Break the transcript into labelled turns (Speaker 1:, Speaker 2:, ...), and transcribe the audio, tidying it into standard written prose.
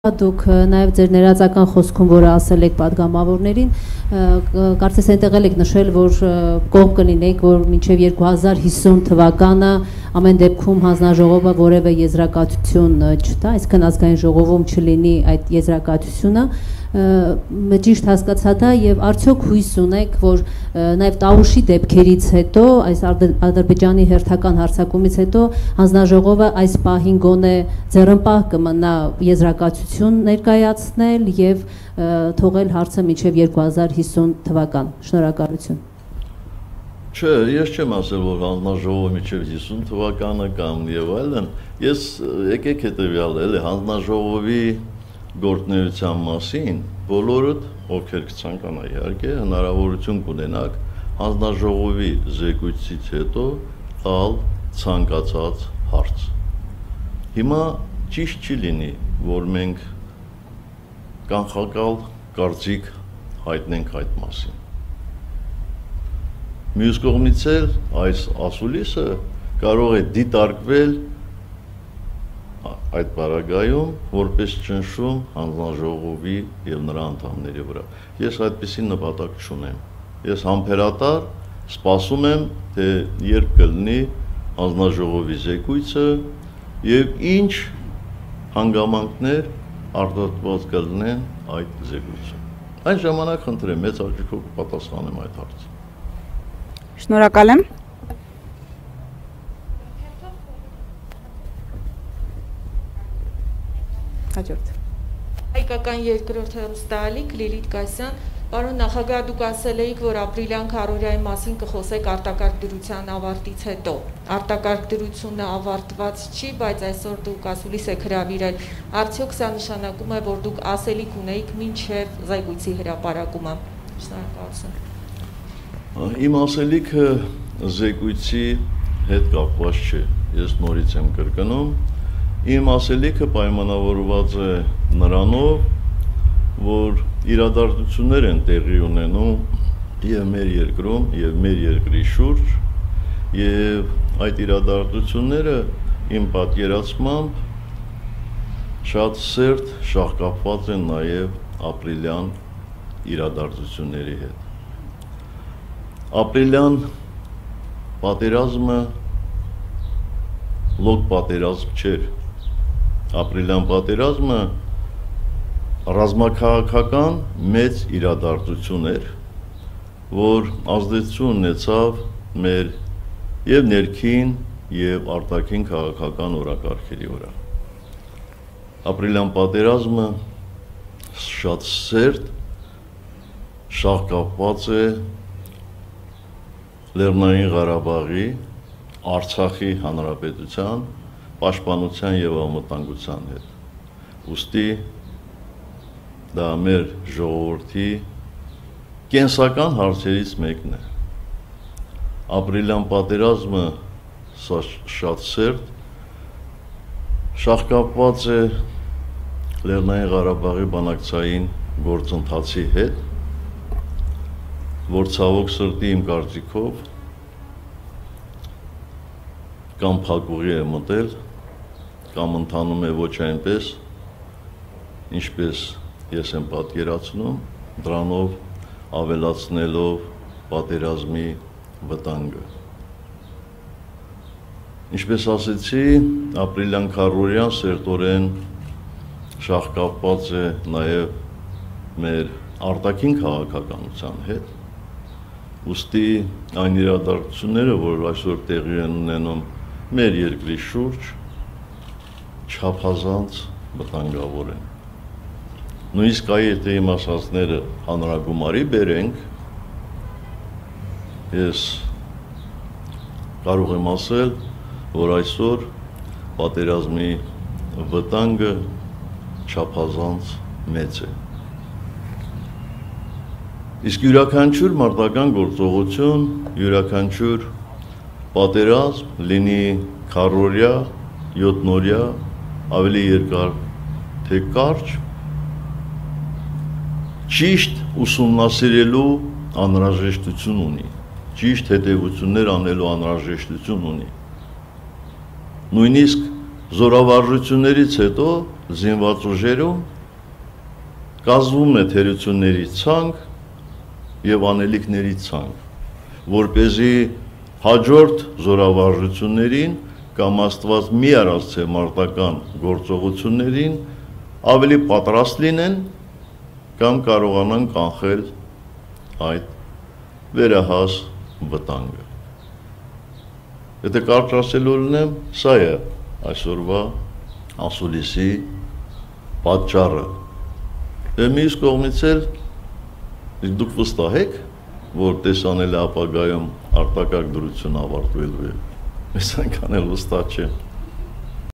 Speaker 1: Դուք նաև ձեր ներածական խոսքում, որը ասել եք պատգամավորներին, կարծես այնտեղ եք նշել, որ կողմ կլինեք, որ մինչև 2050 թվականը ամեն դեպքում հանձնաժողովը որևէ եզրակացություն չտա, այսինքն ազգային ժողովում չլինի այդ եզրակացությունը, ճիշտ հասկացա դա եւ արդյոք հույս ունեք, որ նաեւ Տավուշի դեպքերից հետո, այս Ադրբեջանի հերթական հարձակումից հետո հանձնաժողովը այս պահին գոնե ձեռնպահ կմնա եզրակացություն ներկայացնել եւ թողել հարցը մինչեւ 2050 թվական։ Շնորհակալություն։
Speaker 2: Չէ, ես չեմ ասել, որ հանձնաժողովը մինչև 50 թվականը կամ եւ այլն, ես եկեք հետեւյալ էլի հանձնաժողովի գործունեության մասին բոլորդ ովքեր կցանկանա իհարկե հնարավորություն կունենաք հանձնաժողովի զեկույցից հետո տալ ցանկացած հարց։ Հիմա ճիշտ չի լինի, որ մենք կանխակալ կարծիք հայտնենք այդ մասին։ Մյուս կողմից էլ այս ասուլիսը կարող է դիտարկվել այդ պարագայում որպես ճնշում հանձնաժողովի եւ նրա անդամների վրա։ Ես այդպիսի նպատակ չունեմ։ Ես համբերատար սպասում եմ, թե երբ կլինի հանձնաժողովի զեկույցը եւ ինչ հանգամանքներ արտադրված կլինեն այդ զեկույցում։ Այն ժամանակ խնդրեմ մեծ հաճույքով կպատասխանեմ այդ հարցին։
Speaker 3: Շնորհակալ եմ։
Speaker 4: Հայկական երկրորդ հեռուստաալիք Լիլիթ Գասյան, պարոն նախագահ, դուք ասել էիք, որ ապրիլյան քարոզիայի մասին կխոսեք արտակարգ դրության ավարտից հետո։ Արտակարգ դրությունը ավարտված չի, բայց այսօր դուք ասուլիս եք հրավիրել։ Արդյոք սա նշանակում է, որ դուք ասելիք ունեիք մինչև զեկույցի հրապարակումը։ Շնորհակալություն։
Speaker 2: Իմ ասելիքը զեկույցի հետ կապված չէ։ Ես նորից եմ կրկնում։ Իմ ասելիքը պայմանավորված է նրանով, որ իրադարձություններ են տեղի ունենում եւ մեր երկրում եւ մեր երկրի շուրջ եւ այդ իրադարձությունները իմ պատկերացմամբ շատ սերտ շահկապված են նաեւ ապրիլյան իրադարձությունների հետ։ Ապրիլյան պատերազմը լոկ պատերազմ չէր։ Ապրիլյան պատերազմը ռազմաքաղաքական մեծ իրադարձություն էր, որ ազդեցություն ունեցավ մեր եւ ներքին եւ արտաքին քաղաքական օրակարգերի վրա։ Ապրիլյան պատերազմը շատ սերտ շահկապված է Լեռնային Ղարաբաղի, Արցախի հանրապետության պաշտպանության եւ անվտանգության հետ։ Ուստի դա մեր ժողովրդի կենսական հարցերից մեկն է։ Ապրիլյան պատերազմը շատ սերտ շահկապված է Լեռնային Ղարաբաղի բանակցային գործընթացի հետ, որ ցավոք սրտի իմ կարծիքով կամ փակուղի է մտել, կամ ընթանում է ոչ այնպես, ինչպես ես եմ պատկերացնում, դրանով ավելացնելով պատերազմի վտանգը։ Ինչպես ասեցի, ապրիլյան քարոզիան սերտորեն շահկապված է նաև մեր արտաքին քաղաքականության հետ, ուստի այն իրադարձությունները, որ այսօր տեղի են ունենում մեր երկրի շուրջ, չափազանց վտանգավոր են։ Նույնիսկ եթե իմ ասածները հանրագումարի բերենք, ես կարող եմ ասել, որ այսօր պատերազմի վտանգը չափազանց մեծ է։ Իսկ յուրաքանչյուր մարտական գործողություն, յուրաքանչյուր պատերազմ լինի քարոզիա, 7-օրյա, ավելի երկար թե կարճ, ճիշտ ուսումնասիրելու անհրաժեշտություն ունի, ճիշտ հետևություններ անելու անհրաժեշտություն ունի։ Նույնիսկ զորավարժություններից հետո զինված ուժերում կազմվում է թերությունների ցանկ եւ անելիքների ցանկ, որպեսզի հաջորդ զորավարժություններին կամ Աստված մի արածե մարտական գործողություններին ավելի պատրաստ լինեն կամ կարողանան կանխել այդ վերահաս վտանգը։ Եթե կարճ ասելու լինեմ, սա է այսօրվա ասուլիսի պատճառը։ Մյուս կողմից էլ դուք վստահ եք, որ տեսանել ապագայում արտակարգ դրություն ավարտվելու է։ Ես այնքան էլ վստահ չեմ։